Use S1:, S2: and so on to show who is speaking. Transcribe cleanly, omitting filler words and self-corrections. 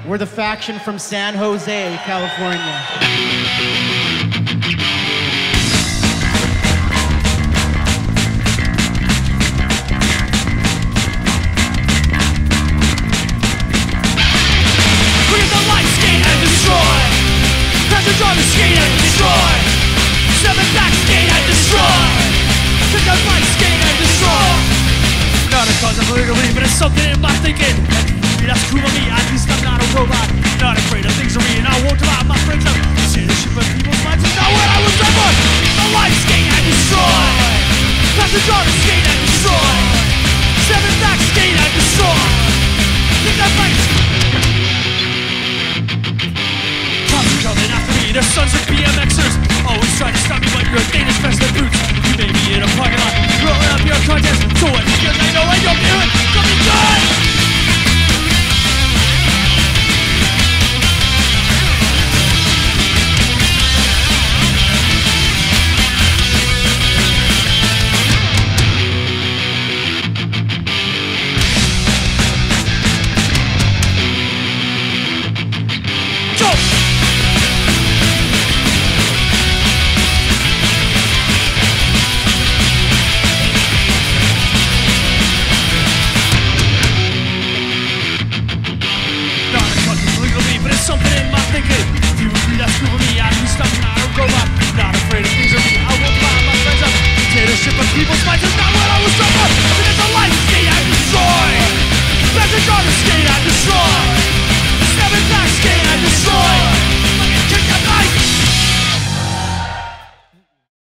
S1: We're the faction from San Jose, California.
S2: Drive, skate and destroy. 7 back, skate and destroy. Pick up bike, skate and destroy. Not a cause of legally, but it's something in my thinking. That's cool on me, at least I'm not a robot. Not afraid of things are me, and I won't allow my friends up. See the shit, but people's minds is not what I was ever. The life, skate and destroy. Passenger to skate and destroy. 7 back, skate and destroy. Pick up bike. Coming after me, the sons of BMXers always try to stop me, but you're a Danish vest and boots. You may be in a parking lot, rolling up your contents. So what? Because I know I don't do it. Something good. People's minds